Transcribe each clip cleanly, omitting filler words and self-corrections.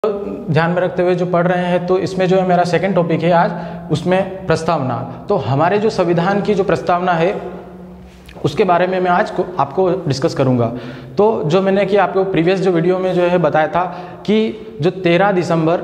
ध्यान में रखते हुए जो पढ़ रहे हैं, तो इसमें जो है मेरा सेकंड टॉपिक है आज, उसमें प्रस्तावना। तो हमारे जो संविधान की जो प्रस्तावना है उसके बारे में मैं आज आपको डिस्कस करूंगा। तो जो मैंने कि आपको प्रीवियस जो वीडियो में जो है बताया था कि जो 13 दिसंबर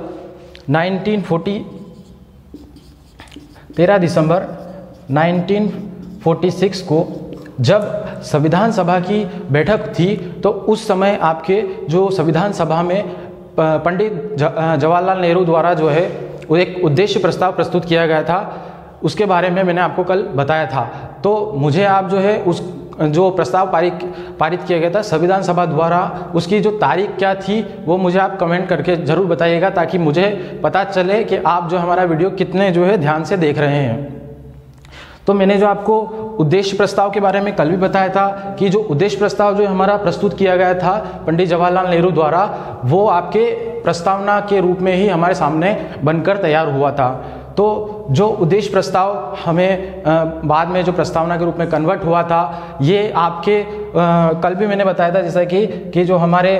1946 को जब संविधान सभा की बैठक थी, तो उस समय आपके जो संविधान सभा में पंडित जवाहरलाल नेहरू द्वारा जो है वो एक उद्देश्य प्रस्ताव प्रस्तुत किया गया था, उसके बारे में मैंने आपको कल बताया था। तो मुझे आप जो है उस जो प्रस्ताव पारित किया गया था संविधान सभा द्वारा, उसकी जो तारीख क्या थी वो मुझे आप कमेंट करके ज़रूर बताइएगा, ताकि मुझे पता चले कि आप जो हमारा वीडियो कितने जो है ध्यान से देख रहे हैं। तो मैंने जो आपको उद्देश्य प्रस्ताव के बारे में कल भी बताया था कि जो उद्देश्य प्रस्ताव जो हमारा प्रस्तुत किया गया था पंडित जवाहरलाल नेहरू द्वारा, वो आपके प्रस्तावना के रूप में ही हमारे सामने बनकर तैयार हुआ था। तो जो उद्देश्य प्रस्ताव हमें बाद में जो प्रस्तावना के रूप में कन्वर्ट हुआ था, ये आपके कल भी मैंने बताया था, जैसा कि जो हमारे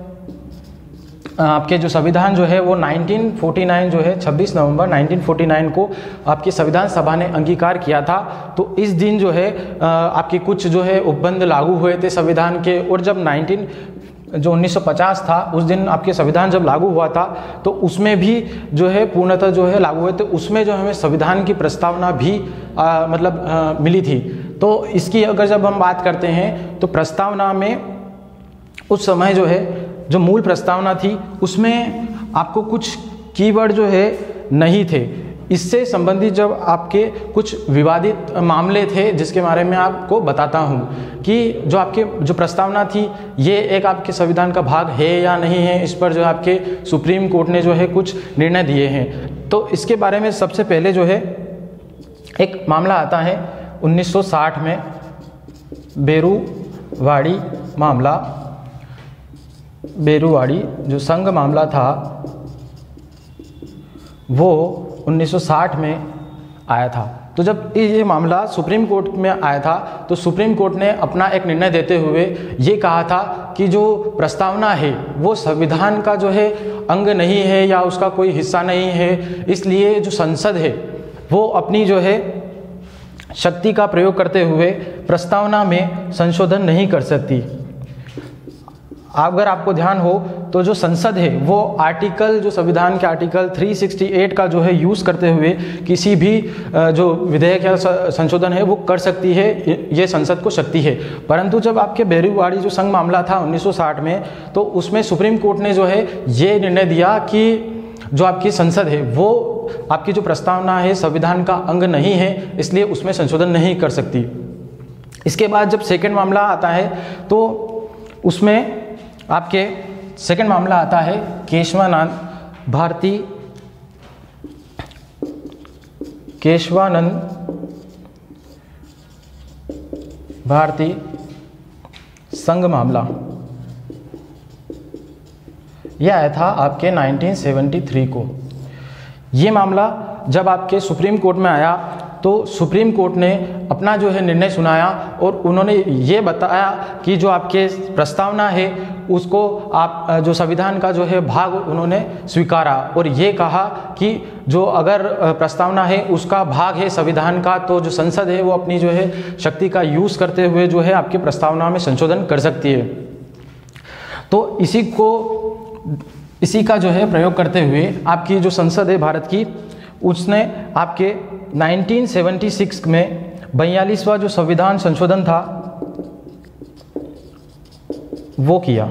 आपके जो संविधान जो है वो 1949 जो है 26 नवंबर 1949 को आपकी संविधान सभा ने अंगीकार किया था। तो इस दिन जो है आपके कुछ जो है उपबंध लागू हुए थे संविधान के, और जब 1950 था उस दिन आपके संविधान जब लागू हुआ था, तो उसमें भी जो है पूर्णतः जो है लागू हुए थे, उसमें जो हमें संविधान की प्रस्तावना भी मिली थी। तो इसकी अगर जब हम बात करते हैं तो प्रस्तावना में उस समय जो है जो मूल प्रस्तावना थी उसमें आपको कुछ कीवर्ड जो है नहीं थे। इससे संबंधित जब आपके कुछ विवादित मामले थे जिसके बारे में आपको बताता हूं कि जो आपके जो प्रस्तावना थी ये एक आपके संविधान का भाग है या नहीं है, इस पर जो आपके सुप्रीम कोर्ट ने जो है कुछ निर्णय दिए हैं। तो इसके बारे में सबसे पहले जो है एक मामला आता है 1960 में बेरुवाड़ी मामला, बेरुवाड़ी जो संघ मामला था वो 1960 में आया था। तो जब ये मामला सुप्रीम कोर्ट में आया था, तो सुप्रीम कोर्ट ने अपना एक निर्णय देते हुए ये कहा था कि जो प्रस्तावना है वो संविधान का जो है अंग नहीं है या उसका कोई हिस्सा नहीं है, इसलिए जो संसद है वो अपनी जो है शक्ति का प्रयोग करते हुए प्रस्तावना में संशोधन नहीं कर सकती। अगर आपको ध्यान हो तो जो संसद है वो आर्टिकल जो संविधान के आर्टिकल 368 का जो है यूज़ करते हुए किसी भी जो विधेयक या संशोधन है वो कर सकती है, ये संसद को शक्ति है। परंतु जब आपके बेरुवाड़ी जो संघ मामला था 1960 में, तो उसमें सुप्रीम कोर्ट ने जो है ये निर्णय दिया कि जो आपकी संसद है वो आपकी जो प्रस्तावना है संविधान का अंग नहीं है, इसलिए उसमें संशोधन नहीं कर सकती। इसके बाद जब सेकेंड मामला आता है तो उसमें आपके सेकंड मामला आता है केशवानंद भारती संघ मामला। यह आया था आपके 1973 को। ये मामला जब आपके सुप्रीम कोर्ट में आया तो सुप्रीम कोर्ट ने अपना जो है निर्णय सुनाया और उन्होंने ये बताया कि जो आपके प्रस्तावना है उसको आप जो संविधान का जो है भाग उन्होंने स्वीकारा, और ये कहा कि जो अगर प्रस्तावना है उसका भाग है संविधान का, तो जो संसद है वो अपनी जो है शक्ति का यूज़ करते हुए जो है आपकी प्रस्तावना में संशोधन कर सकती है। तो इसी का जो है प्रयोग करते हुए आपकी जो संसद है भारत की, उसने आपके 1976 में 42वां जो संविधान संशोधन था वो किया।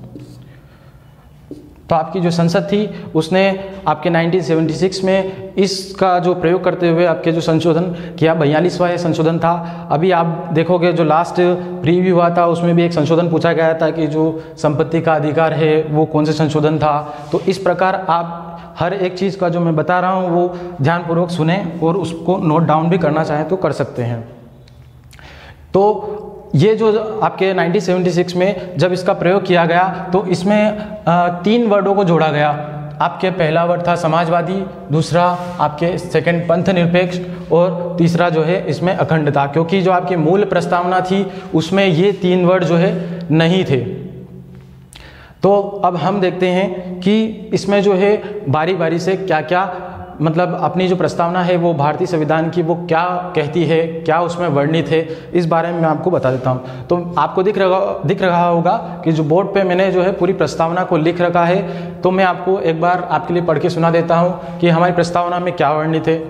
तो आपकी जो संसद थी उसने आपके 1976 में इसका जो प्रयोग करते हुए आपके जो संशोधन किया, 42वां संशोधन था। अभी आप देखोगे जो लास्ट प्रीव्यू हुआ था उसमें भी एक संशोधन पूछा गया था कि जो संपत्ति का अधिकार है वो कौन से संशोधन था। तो इस प्रकार आप हर एक चीज़ का जो मैं बता रहा हूँ वो ध्यानपूर्वक सुने और उसको नोट डाउन भी करना चाहें तो कर सकते हैं। तो ये जो आपके 1976 में जब इसका प्रयोग किया गया तो इसमें 3 वर्डों को जोड़ा गया। आपके पहला वर्ड था समाजवादी, दूसरा आपके सेकंड पंथ निरपेक्ष, और तीसरा जो है इसमें अखंडता, क्योंकि जो आपकी मूल प्रस्तावना थी उसमें ये 3 वर्ड जो है नहीं थे। तो अब हम देखते हैं कि इसमें जो है बारी बारी से क्या क्या मतलब अपनी जो प्रस्तावना है वो भारतीय संविधान की वो क्या कहती है, क्या उसमें वर्णित है, इस बारे में मैं आपको बता देता हूँ। तो आपको दिख रहा होगा कि जो बोर्ड पे मैंने जो है पूरी प्रस्तावना को लिख रखा है। तो मैं आपको एक बार आपके लिए पढ़ के सुना देता हूँ कि हमारी प्रस्तावना में क्या वर्णित है।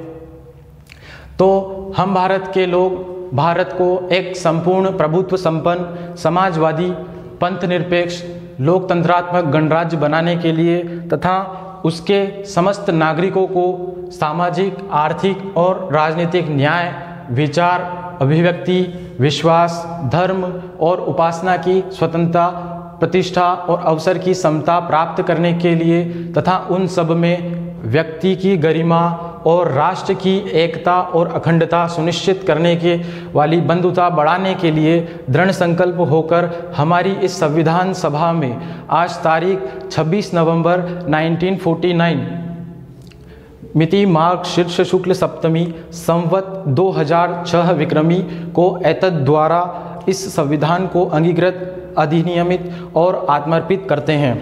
तो हम भारत के लोग भारत को एक संपूर्ण प्रभुत्व संपन्न समाजवादी पंथ निरपेक्ष लोकतंत्रात्मक गणराज्य बनाने के लिए तथा उसके समस्त नागरिकों को सामाजिक, आर्थिक और राजनीतिक न्याय, विचार, अभिव्यक्ति, विश्वास, धर्म और उपासना की स्वतंत्रता, प्रतिष्ठा और अवसर की समता प्राप्त करने के लिए तथा उन सब में व्यक्ति की गरिमा और राष्ट्र की एकता और अखंडता सुनिश्चित करने के वाली बंधुता बढ़ाने के लिए दृढ़ संकल्प होकर हमारी इस संविधान सभा में आज तारीख 26 नवंबर 1949 मिति मार्ग शीर्ष शुक्ल सप्तमी संवत 2006 विक्रमी को एतद द्वारा इस संविधान को अंगीकृत, अधिनियमित और आत्मर्पित करते हैं।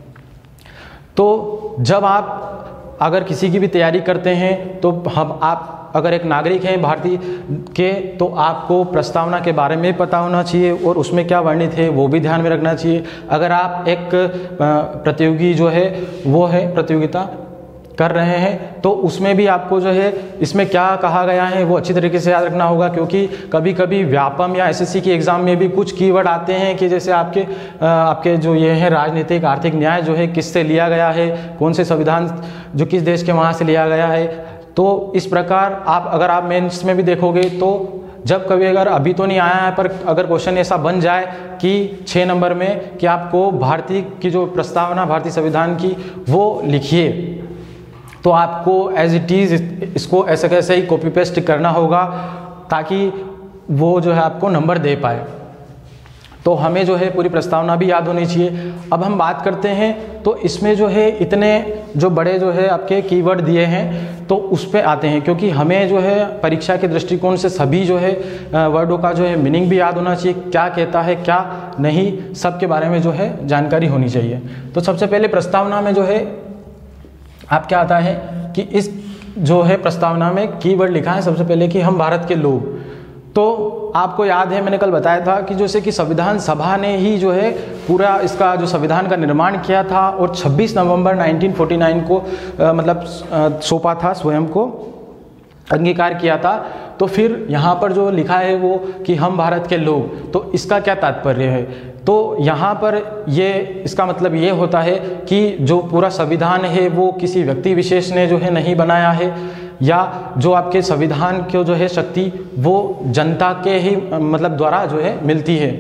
तो जब आप अगर किसी की भी तैयारी करते हैं तो आप अगर एक नागरिक हैं भारतीय के, तो आपको प्रस्तावना के बारे में पता होना चाहिए और उसमें क्या वर्णित है वो भी ध्यान में रखना चाहिए। अगर आप एक प्रतियोगी जो है वो है प्रतियोगिता कर रहे हैं तो उसमें भी आपको जो है इसमें क्या कहा गया है वो अच्छी तरीके से याद रखना होगा, क्योंकि कभी कभी व्यापम या एसएससी की एग्ज़ाम में भी कुछ कीवर्ड आते हैं कि जैसे आपके जो ये है राजनीतिक आर्थिक न्याय जो है किससे लिया गया है, कौन से संविधान जो किस देश के वहाँ से लिया गया है। तो इस प्रकार अगर आप मेंस में भी देखोगे तो जब कभी अगर अभी तो नहीं आया है पर अगर क्वेश्चन ऐसा बन जाए कि 6 नंबर में कि आपको भारतीय की जो प्रस्तावना भारतीय संविधान की वो लिखिए, तो आपको एज इट इज़ इसको ऐसे कैसे ही कॉपी पेस्ट करना होगा ताकि वो जो है आपको नंबर दे पाए। तो हमें जो है पूरी प्रस्तावना भी याद होनी चाहिए। अब हम बात करते हैं तो इसमें जो है इतने जो बड़े जो है आपके कीवर्ड दिए हैं तो उस पे आते हैं, क्योंकि हमें जो है परीक्षा के दृष्टिकोण से सभी जो है वर्डों का जो है मीनिंग भी याद होना चाहिए, क्या कहता है क्या नहीं, सब के बारे में जो है जानकारी होनी चाहिए। तो सबसे पहले प्रस्तावना में जो है आप क्या आता है कि इस जो है प्रस्तावना में कीवर्ड लिखा है सबसे पहले कि हम भारत के लोग। तो आपको याद है मैंने कल बताया था कि जैसे कि संविधान सभा ने ही जो है पूरा इसका जो संविधान का निर्माण किया था और 26 नवंबर 1949 को मतलब सौंपा था, स्वयं को अंगीकार किया था। तो फिर यहाँ पर जो लिखा है वो कि हम भारत के लोग, तो इसका क्या तात्पर्य है? तो यहाँ पर ये इसका मतलब ये होता है कि जो पूरा संविधान है वो किसी व्यक्ति विशेष ने जो है नहीं बनाया है, या जो आपके संविधान की जो है शक्ति वो जनता के ही मतलब द्वारा जो है मिलती है।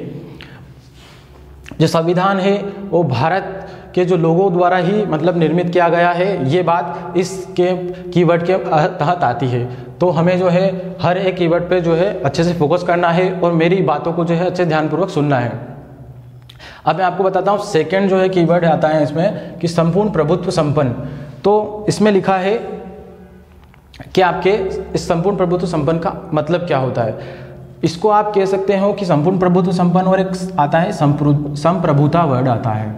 जो संविधान है वो भारत के जो लोगों द्वारा ही मतलब निर्मित किया गया है, ये बात इसके कीवर्ड के तहत आती है। तो हमें जो है हर एक कीवर्ड पे जो है अच्छे से फोकस करना है और मेरी बातों को जो है अच्छे ध्यानपूर्वक सुनना है। अब मैं आपको बताता हूँ सेकंड जो है कीवर्ड आता है इसमें कि संपूर्ण प्रभुत्व संपन्न। तो इसमें लिखा है कि आपके इस संपूर्ण प्रभुत्व संपन्न का मतलब क्या होता है। इसको आप कह सकते हो कि संपूर्ण प्रभुत्व संपन्न और एक आता है संप्रभुता वर्ड आता है।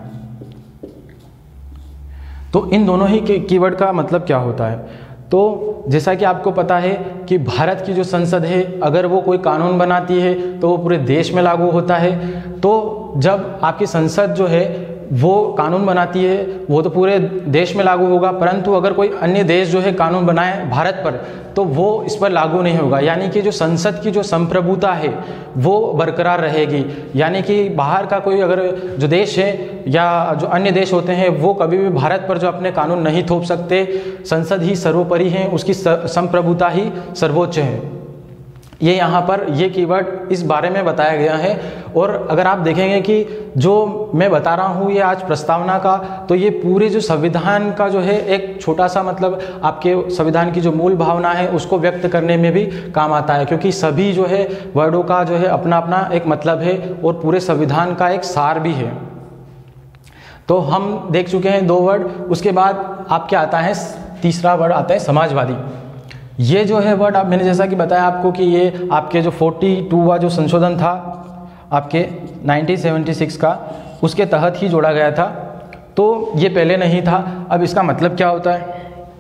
तो इन दोनों ही के कीवर्ड का मतलब क्या होता है? तो जैसा कि आपको पता है कि भारत की जो संसद है अगर वो कोई कानून बनाती है तो वो पूरे देश में लागू होता है। तो जब आपकी संसद जो है वो कानून बनाती है वो तो पूरे देश में लागू होगा, परंतु अगर कोई अन्य देश जो है कानून बनाए भारत पर तो वो इस पर लागू नहीं होगा। यानी कि जो संसद की जो संप्रभुता है वो बरकरार रहेगी। यानी कि बाहर का कोई अगर जो देश है या जो अन्य देश होते हैं वो कभी भी भारत पर जो अपने कानून नहीं थोप सकते। संसद ही सर्वोपरि है, उसकी संप्रभुता ही सर्वोच्च है। ये यहाँ पर ये कीवर्ड इस बारे में बताया गया है। और अगर आप देखेंगे कि जो मैं बता रहा हूँ ये आज प्रस्तावना का, तो ये पूरे जो संविधान का जो है एक छोटा सा मतलब आपके संविधान की जो मूल भावना है उसको व्यक्त करने में भी काम आता है, क्योंकि सभी जो है वर्डों का जो है अपना अपना एक मतलब है और पूरे संविधान का एक सार भी है। तो हम देख चुके हैं 2 वर्ड। उसके बाद आपके आता है तीसरा वर्ड आता है समाजवादी। ये जो है वर्ड मैंने जैसा कि बताया आपको कि ये आपके जो 42वां जो संशोधन था आपके 1976 का, उसके तहत ही जोड़ा गया था। तो ये पहले नहीं था। अब इसका मतलब क्या होता है?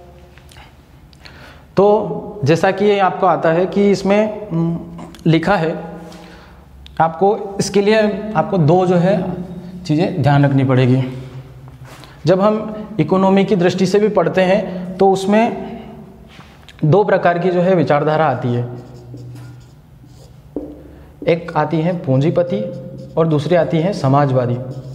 तो जैसा कि ये आपको आता है कि इसमें लिखा है, आपको इसके लिए आपको दो जो है चीज़ें ध्यान रखनी पड़ेगी। जब हम इकोनॉमी की दृष्टि से भी पढ़ते हैं तो उसमें दो प्रकार की जो है विचारधारा आती है। एक आती है पूंजीपति और दूसरी आती है समाजवादी।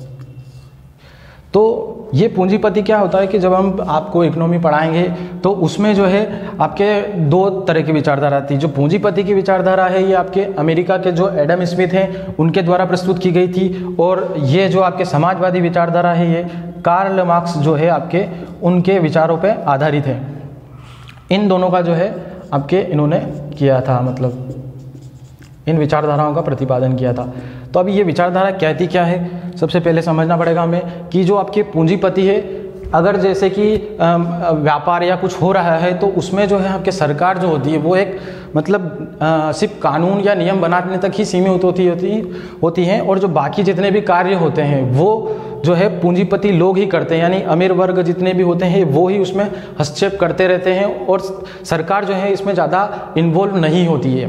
तो ये पूंजीपति क्या होता है कि जब हम आपको इकोनॉमी पढ़ाएंगे तो उसमें जो है आपके दो तरह की विचारधारा आती है। जो पूंजीपति की विचारधारा है ये आपके अमेरिका के जो एडम स्मिथ हैं उनके द्वारा प्रस्तुत की गई थी, और ये जो आपके समाजवादी विचारधारा है ये कार्ल मार्क्स जो है आपके उनके विचारों पर आधारित है। इन दोनों का जो है आपके इन्होंने किया था, मतलब इन विचारधाराओं का प्रतिपादन किया था। तो अभी ये विचारधारा कहती क्या है, सबसे पहले समझना पड़ेगा हमें कि जो आपके पूंजीपति है, अगर जैसे कि व्यापार या कुछ हो रहा है तो उसमें जो है आपके सरकार जो होती है वो एक मतलब सिर्फ कानून या नियम बनाने तक ही सीमित होती हैं, और जो बाकी जितने भी कार्य होते हैं वो जो है पूंजीपति लोग ही करते हैं, यानी अमीर वर्ग जितने भी होते हैं वो ही उसमें हस्तक्षेप करते रहते हैं, और सरकार जो है इसमें ज़्यादा इन्वॉल्व नहीं होती है।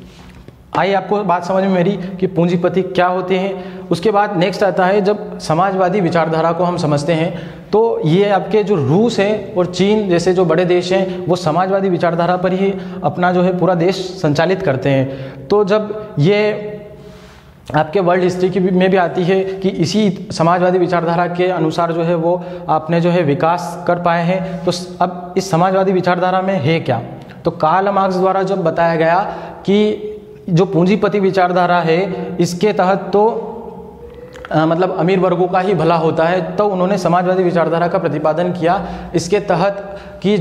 आइए आपको बात समझ में मेरी कि पूंजीपति क्या होते हैं। उसके बाद नेक्स्ट आता है, जब समाजवादी विचारधारा को हम समझते हैं तो ये आपके जो रूस है और चीन जैसे जो बड़े देश हैं वो समाजवादी विचारधारा पर ही अपना जो है पूरा देश संचालित करते हैं। तो जब ये आपके वर्ल्ड हिस्ट्री की में भी आती है कि इसी समाजवादी विचारधारा के अनुसार जो है वो आपने जो है विकास कर पाए हैं। तो अब इस समाजवादी विचारधारा में है क्या, तो कार्ल मार्क्स द्वारा जब बताया गया कि जो पूंजीपति विचारधारा है इसके तहत तो मतलब अमीर वर्गों का ही भला होता है, तो उन्होंने समाजवादी विचारधारा का प्रतिपादन किया। इसके तहत कि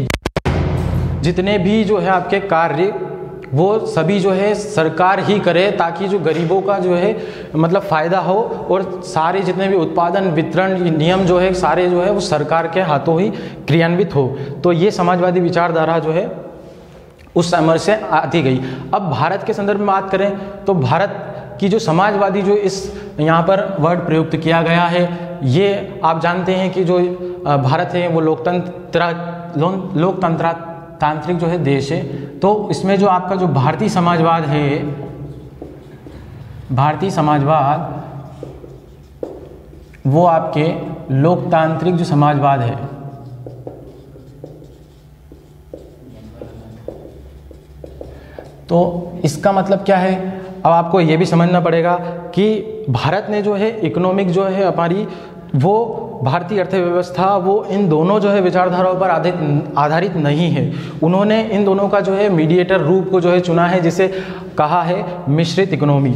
जितने भी जो है आपके कार्य वो सभी जो है सरकार ही करे, ताकि जो गरीबों का जो है मतलब फ़ायदा हो, और सारे जितने भी उत्पादन वितरण नियम जो है सारे जो है वो सरकार के हाथों ही क्रियान्वित हो। तो ये समाजवादी विचारधारा जो है उस समय से आती गई। अब भारत के संदर्भ में बात करें तो भारत की जो समाजवादी जो इस यहाँ पर वर्ड प्रयुक्त किया गया है, ये आप जानते हैं कि जो भारत है वो लोकतंत्रात्मक जो है देश है। तो इसमें जो आपका जो भारतीय समाजवाद है, भारतीय समाजवाद वो आपके लोकतांत्रिक जो समाजवाद है, तो इसका मतलब क्या है। अब आपको ये भी समझना पड़ेगा कि भारत ने जो है इकोनॉमिक जो है हमारी वो भारतीय अर्थव्यवस्था वो इन दोनों जो है विचारधाराओं पर आधारित नहीं है। उन्होंने इन दोनों का जो है मीडिएटर रूप को जो है चुना है, जिसे कहा है मिश्रित इकोनॉमी।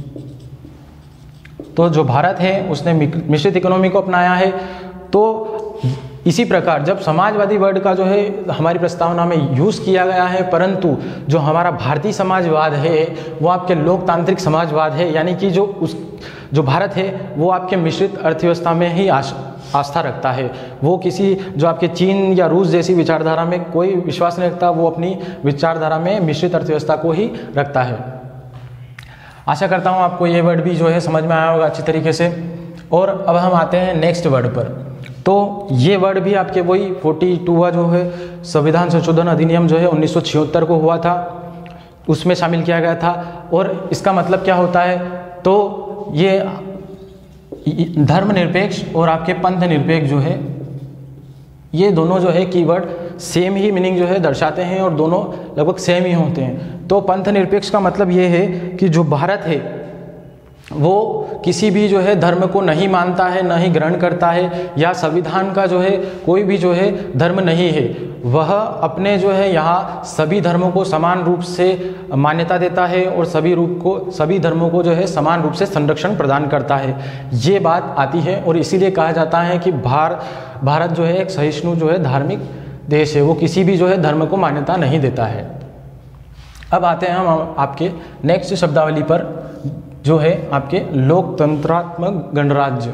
तो जो भारत है उसने मिश्रित इकोनॉमी को अपनाया है। तो इसी प्रकार जब समाजवादी वर्ड का जो है हमारी प्रस्तावना में यूज़ किया गया है, परंतु जो हमारा भारतीय समाजवाद है वो आपके लोकतांत्रिक समाजवाद है, यानी कि जो भारत है वो आपके मिश्रित अर्थव्यवस्था में ही आस्था रखता है। वो किसी जो आपके चीन या रूस जैसी विचारधारा में कोई विश्वास नहीं रखता, वो अपनी विचारधारा में मिश्रित अर्थव्यवस्था को ही रखता है। आशा करता हूँ आपको ये वर्ड भी जो है समझ में आया होगा अच्छी तरीके से। और अब हम आते हैं नेक्स्ट वर्ड पर। तो ये वर्ड भी आपके वही 42वां जो है संविधान संशोधन अधिनियम जो है 1976 को हुआ था, उसमें शामिल किया गया था। और इसका मतलब क्या होता है, तो ये धर्मनिरपेक्ष और आपके पंथ निरपेक्ष जो है ये दोनों जो है कीवर्ड सेम ही मीनिंग जो है दर्शाते हैं और दोनों लगभग सेम ही होते हैं। तो पंथ निरपेक्ष का मतलब ये है कि जो भारत है वो किसी भी जो है धर्म को नहीं मानता है, न ही ग्रहण करता है, या संविधान का जो है कोई भी जो है धर्म नहीं है। वह अपने जो है यहाँ सभी धर्मों को समान रूप से मान्यता देता है और सभी धर्मों को जो है समान रूप से संरक्षण प्रदान करता है। ये बात आती है और इसीलिए कहा जाता है कि भारत जो है एक सहिष्णु जो है धार्मिक देश है, वो किसी भी जो है धर्म को मान्यता नहीं देता है। अब आते हैं हम आपके नेक्स्ट शब्दावली पर, जो है आपके लोकतंत्रात्मक गणराज्य।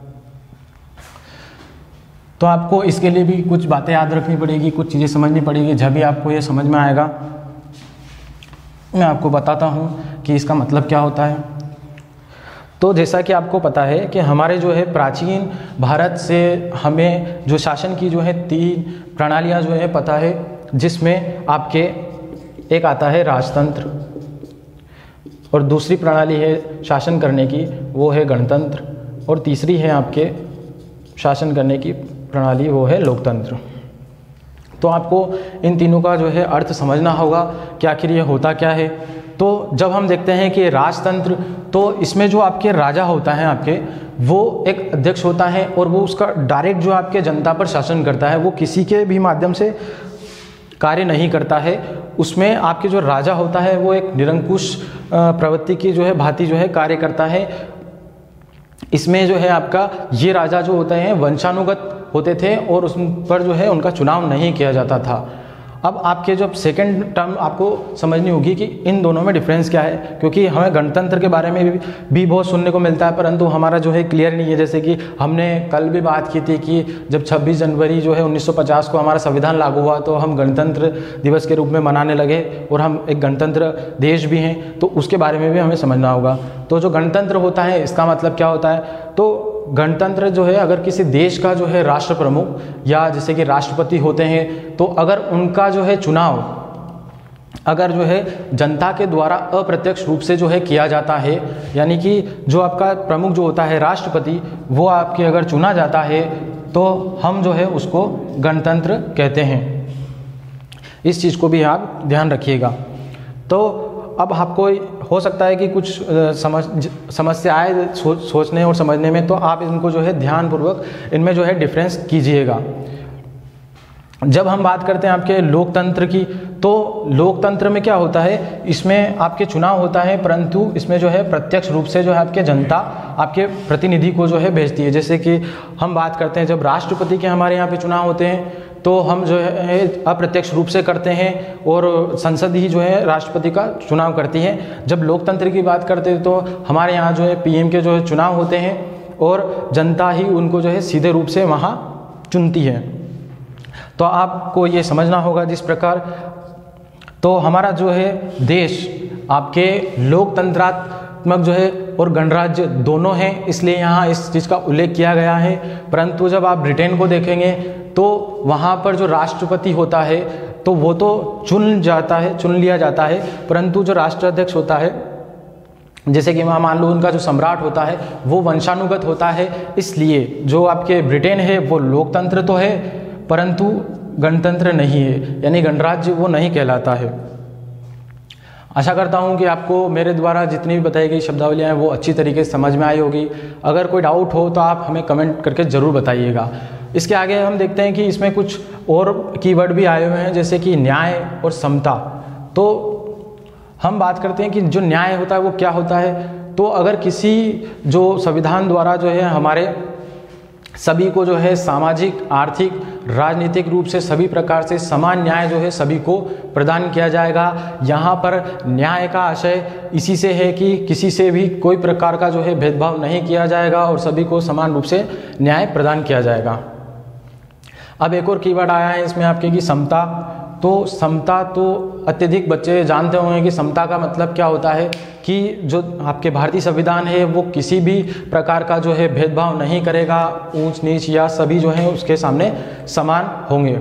तो आपको इसके लिए भी कुछ बातें याद रखनी पड़ेगी, कुछ चीज़ें समझनी पड़ेगी, जब भी आपको ये समझ में आएगा। मैं आपको बताता हूँ कि इसका मतलब क्या होता है। तो जैसा कि आपको पता है कि हमारे जो है प्राचीन भारत से हमें जो शासन की जो है 3 प्रणालियाँ जो है पता है, जिसमें आपके एक आता है राजतंत्र, और दूसरी प्रणाली है शासन करने की, वो है गणतंत्र, और तीसरी है आपके शासन करने की प्रणाली, वो है लोकतंत्र। तो आपको इन तीनों का जो है अर्थ समझना होगा कि आखिर ये होता क्या है। तो जब हम देखते हैं कि राजतंत्र, तो इसमें जो आपके राजा होता है आपके, वो एक अध्यक्ष होता है और वो उसका डायरेक्ट जो आपके जनता पर शासन करता है, वो किसी के भी माध्यम से कार्य नहीं करता है। उसमें आपके जो राजा होता है वो एक निरंकुश प्रवृत्ति की जो है भांति जो है कार्य करता है। इसमें जो है आपका ये राजा जो होते हैं वंशानुगत होते थे और उस पर जो है उनका चुनाव नहीं किया जाता था। अब आपके जब सेकंड टर्म आपको समझनी होगी कि इन दोनों में डिफरेंस क्या है, क्योंकि हमें गणतंत्र के बारे में भी बहुत सुनने को मिलता है, परंतु हमारा जो है क्लियर नहीं है। जैसे कि हमने कल भी बात की थी कि जब 26 जनवरी जो है 1950 को हमारा संविधान लागू हुआ, तो हम गणतंत्र दिवस के रूप में मनाने लगे और हम एक गणतंत्र देश भी हैं, तो उसके बारे में भी हमें समझना होगा। तो जो गणतंत्र होता है इसका मतलब क्या होता है, तो गणतंत्र जो है अगर किसी देश का जो है राष्ट्र प्रमुख या जैसे कि राष्ट्रपति होते हैं, तो अगर उनका जो है चुनाव अगर जो है जनता के द्वारा अप्रत्यक्ष रूप से जो है किया जाता है, यानी कि जो आपका प्रमुख जो होता है राष्ट्रपति, वो आपके अगर चुना जाता है, तो हम जो है उसको गणतंत्र कहते हैं। इस चीज़ को भी आप ध्यान रखिएगा। तो अब आपको हो सकता है कि कुछ समस्याएं सोचने और समझने में, तो आप इनको जो है ध्यानपूर्वक इनमें जो है डिफरेंस कीजिएगा। जब हम बात करते हैं आपके लोकतंत्र की, तो लोकतंत्र में क्या होता है, इसमें आपके चुनाव होता है, परंतु इसमें जो है प्रत्यक्ष रूप से जो है आपके जनता आपके प्रतिनिधि को जो है भेजती है। जैसे कि हम बात करते हैं जब राष्ट्रपति के हमारे यहाँ पे चुनाव होते हैं, तो हम जो है अप्रत्यक्ष रूप से करते हैं और संसद ही जो है राष्ट्रपति का चुनाव करती है। जब लोकतंत्र की बात करते हैं तो हमारे यहाँ जो है पीएम के जो है चुनाव होते हैं और जनता ही उनको जो है सीधे रूप से वहाँ चुनती है। तो आपको ये समझना होगा जिस प्रकार, तो हमारा जो है देश आपके लोकतंत्रात्मक जो है और गणराज्य दोनों हैं, इसलिए यहाँ इस चीज़ का उल्लेख किया गया है। परंतु जब आप ब्रिटेन को देखेंगे तो वहाँ पर जो राष्ट्रपति होता है तो वो तो चुन लिया जाता है, परंतु जो राष्ट्राध्यक्ष होता है, जैसे कि मान लो उनका जो सम्राट होता है वो वंशानुगत होता है। इसलिए जो आपके ब्रिटेन है वो लोकतंत्र तो है परंतु गणतंत्र नहीं है, यानी गणराज्य वो नहीं कहलाता है। आशा करता हूँ कि आपको मेरे द्वारा जितनी भी बताई गई शब्दावलियाँ हैं वो अच्छी तरीके से समझ में आई होगी। अगर कोई डाउट हो तो आप हमें कमेंट करके ज़रूर बताइएगा। इसके आगे हम देखते हैं कि इसमें कुछ और कीवर्ड भी आए हुए हैं, जैसे कि न्याय और समता। तो हम बात करते हैं कि जो न्याय होता है वो क्या होता है। तो अगर किसी जो संविधान द्वारा जो है हमारे सभी को जो है सामाजिक, आर्थिक, राजनीतिक रूप से सभी प्रकार से समान न्याय जो है सभी को प्रदान किया जाएगा। यहाँ पर न्याय का आशय इसी से है कि किसी से भी कोई प्रकार का जो है भेदभाव नहीं किया जाएगा और सभी को समान रूप से न्याय प्रदान किया जाएगा। अब एक और कीवर्ड आया है इसमें आपके कि समता। तो समता तो अत्यधिक बच्चे जानते होंगे कि समता का मतलब क्या होता है, कि जो आपके भारतीय संविधान है वो किसी भी प्रकार का जो है भेदभाव नहीं करेगा, ऊंच नीच या सभी जो है उसके सामने समान होंगे।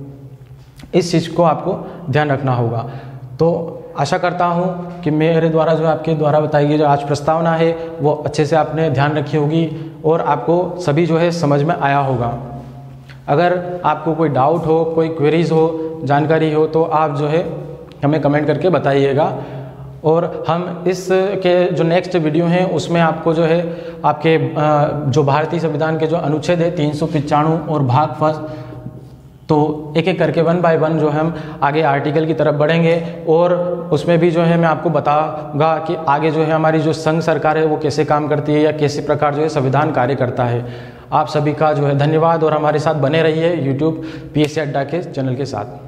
इस चीज़ को आपको ध्यान रखना होगा। तो आशा करता हूँ कि मेरे द्वारा जो आपके द्वारा बताई गई जो आज प्रस्तावना है वो अच्छे से आपने ध्यान रखी होगी और आपको सभी जो है समझ में आया होगा। अगर आपको कोई डाउट हो, कोई क्वेरीज हो, जानकारी हो, तो आप जो है हमें कमेंट करके बताइएगा। और हम इस के जो नेक्स्ट वीडियो हैं उसमें आपको जो है आपके जो भारतीय संविधान के जो अनुच्छेद है 395 और भाग फर्स्ट, तो एक एक करके 1 बाय 1 जो हम आगे आर्टिकल की तरफ बढ़ेंगे और उसमें भी जो है मैं आपको बताऊंगा कि आगे जो है हमारी जो संघ सरकार है वो कैसे काम करती है या कैसे प्रकार जो है संविधान कार्य करता है। आप सभी का जो है धन्यवाद और हमारे साथ बने रहिए यूट्यूब PSC अड्डा के चैनल के साथ।